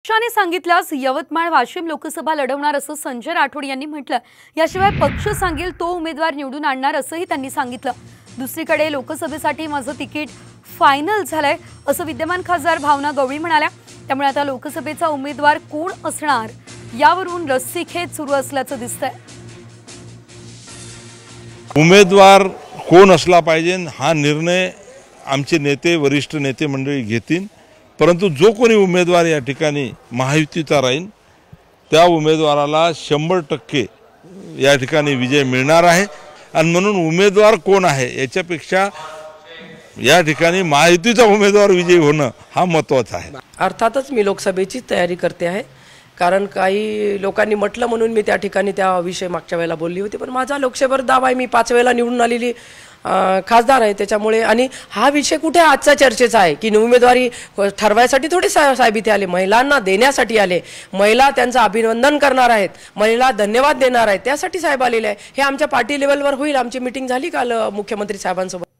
पक्षाने सांगितल्यास यवतमाळ वाशिम लोकसभा लढवणार असं संजय राठोड यांनी म्हटलं। याशिवाय पक्ष सांगेल तो उमेदवार निवडून आणणार असंही त्यांनी सांगितलं। दुसरीकडे लोकसभेसाठी माझं तिकीट फायनल झालंय असं विद्यमान खासदार भावना गवळी म्हणाल्या। त्यामुळे आता लोकसभेचा उमेदवार कोण असणार यावरून रस्सीखेच सुरू असल्याचं दिसतंय। उमेदवार कोण असला पाहिजे हा निर्णय आमचे नेते वरिष्ठ नेते मंडळी घेतील, परंतु जो कोणी उमेदवार या ठिकाणी महायुतीचा राहील त्या उमेदवाराला 100% या ठिकाणी विजय मिळणार आहे। आणि म्हणून उमेदवार कोण आहे याच्यापेक्षा या ठिकाणी महायुतीचा उमेदवार विजयी होणं हा महत्त्वाचा आहे। अर्थातच मी लोकसभेची तयारी करते आहे, कारण काही लोकांनी म्हटलं म्हणून मी त्या ठिकाणी त्या विषय मागच्या वेळेला बोलली होती, पण माझा लोकसभेवर दावा आहे। मी 5 वेळेला निवडून आलेली खासदार आहे, त्याच्यामुळे आणि हा विषय कुठे आजचा चर्चेचा आहे की उमेदवारी ठरवायसाठी थोडे साहेब इथे आले, महिलांना देण्यासाठी आले, महिला त्यांचं अभिनंदन करणार आहेत, महिला धन्यवाद देणार आहेत, त्यासाठी साहेब आलेले आहे। हे आमच्या पार्टी लेवलवर होईल। आमची मीटिंग झाली काल मुख्यमंत्री साहेबांसोबत।